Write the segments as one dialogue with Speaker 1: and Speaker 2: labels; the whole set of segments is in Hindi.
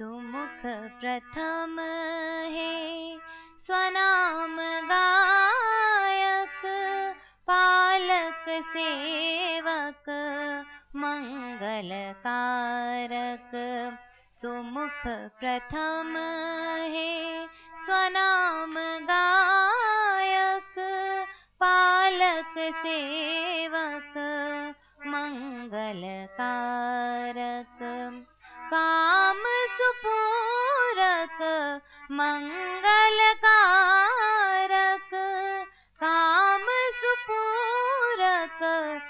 Speaker 1: सुमुख प्रथम है स्वनाम गायक, पालक सेवक मंगलकारक। सुमुख प्रथम है स्वनाम गायक, पालक सेवक मंगलकारक। काम सुपूरक मंगलकारक, काम सुपूरक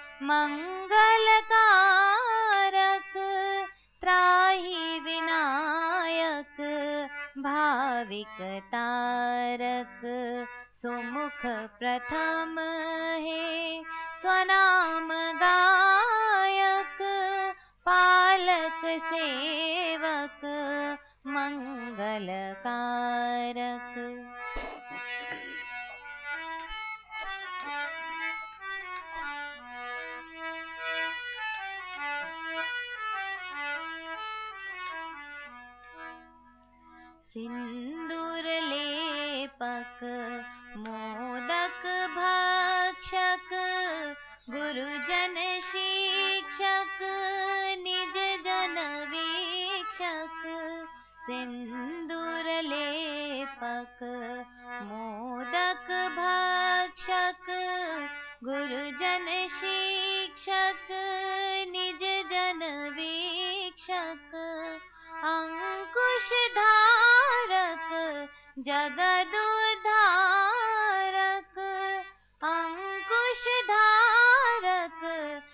Speaker 1: मंगलकारक। त्राहि विनायक भाविक तारक, सुमुख प्रथम है स्वनाम गायक, पालक सेवक मंगलकारक। सिंदूर लेपक मोदक भक्षक, गुरुजन शिक्षक निज जन वीक्षक। सिंदूर लेपक मोदक भक्षक, गुरुजन शिक्षक निज जन वीक्षक। अंकुश धारक जगदुद्धारक, अंकुश धारक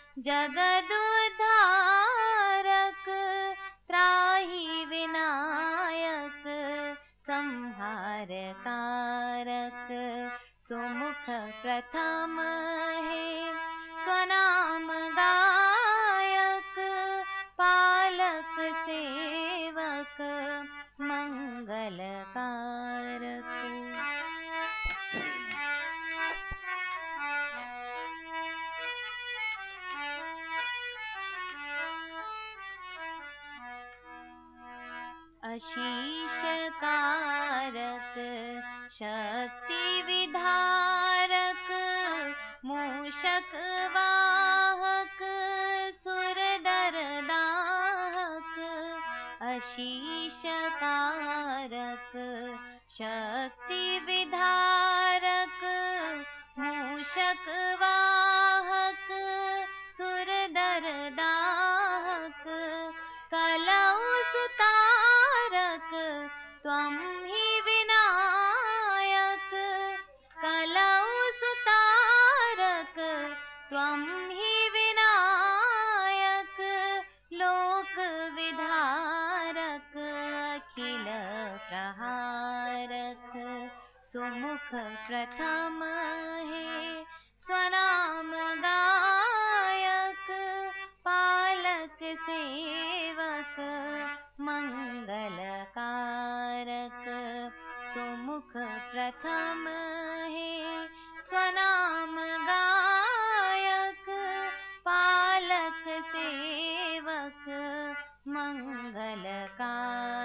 Speaker 1: जगदुद्धारक। त्राहि विनायक संहार कारक, सुमुख प्रथम है स्वनाम गायक, पालक सेवक मंगलकारक। अशीष कारक शक्ति विधारक, मूषक वाहक सुरदर दाहक। अशीष कारक शक्ति विधारक, मूषक वाहक सुरदर दाहक। कलौ सुतारक त्वं हि विनायक, कलौ सुतारक त्वं हि विनायक। लोक विधारक अखिल प्रहारक, सुमुख प्रथम है स्वनाम गायक, पालक सेवक मंगलकारक। सुमुख प्रथम है स्वनाम गायक, पालक सेवक मंगलकारक।